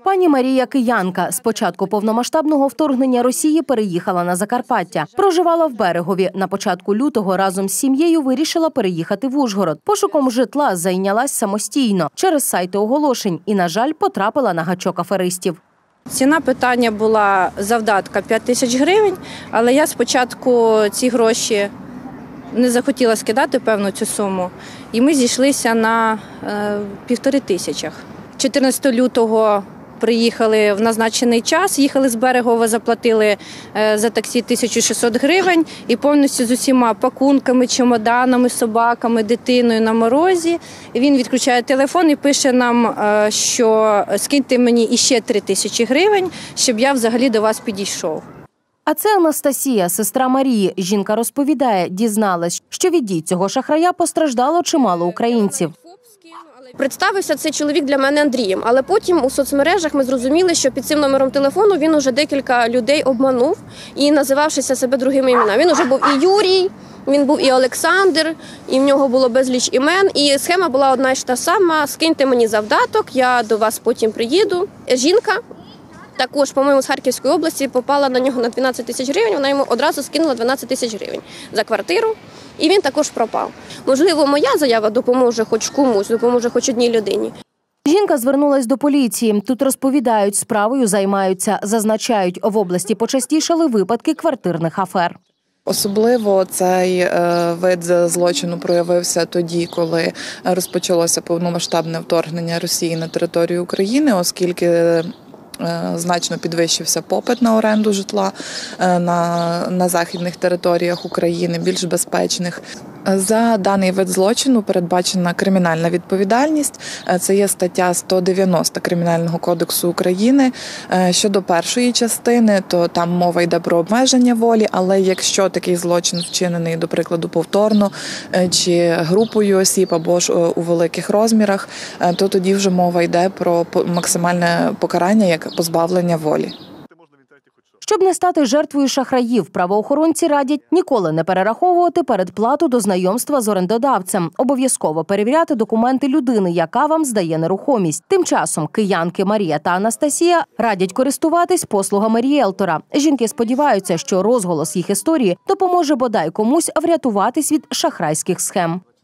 Пані Марія – киянка. З початку повномасштабного вторгнення Росії переїхала на Закарпаття. Проживала в Берегові. На початку лютого разом з сім'єю вирішила переїхати в Ужгород. Пошуком житла зайнялась самостійно через сайти оголошень і, на жаль, потрапила на гачок аферистів. Ціна питання була завдатка 5 тисяч гривень, але я спочатку ці гроші не захотіла скидати певну цю суму, і ми зійшлися на 1500. 14 лютого приїхали в назначений час, їхали з Берегова, заплатили за таксі 1600 гривень і повністю з усіма пакунками, чемоданами, собаками, дитиною на морозі. Він відключає телефон і пише нам, що скиньте мені іще 3000 гривень, щоб я взагалі до вас підійшов. А це Анастасія, сестра Марії. Жінка розповідає, дізналась, що від дій цього шахрая постраждало чимало українців. Представився цей чоловік для мене Андрієм, але потім у соцмережах ми зрозуміли, що під цим номером телефону він уже декілька людей обманув і називавшися себе другими іменами. Він уже був і Юрій, він був і Олександр, і в нього було безліч імен. І схема була одна й та сама: скиньте мені завдаток, я до вас потім приїду. Жінка також, по-моєму, з Харківської області попала на нього на 12 тисяч гривень, вона йому одразу скинула 12 тисяч гривень за квартиру, і він також пропав. Можливо, моя заява допоможе хоч комусь, допоможе хоч одній людині. Жінка звернулась до поліції. Тут розповідають, справою займаються. Зазначають, в області почастішали випадки квартирних афер. Особливо цей вид злочину проявився тоді, коли розпочалося повномасштабне вторгнення Росії на територію України, оскільки значно підвищився попит на оренду житла на західних територіях України, більш безпечних. За даний вид злочину передбачена кримінальна відповідальність. Це є стаття 190 Кримінального кодексу України. Щодо першої частини, то там мова йде про обмеження волі, але якщо такий злочин вчинений, до прикладу, повторно, чи групою осіб, або ж у великих розмірах, то тоді вже мова йде про максимальне покарання як позбавлення волі. Щоб не стати жертвою шахраїв, правоохоронці радять ніколи не перераховувати передплату до знайомства з орендодавцем. Обов'язково перевіряти документи людини, яка вам здає нерухомість. Тим часом киянки Марія та Анастасія радять користуватись послугами ріелтора. Жінки сподіваються, що розголос їх історії допоможе бодай комусь врятуватись від шахрайських схем.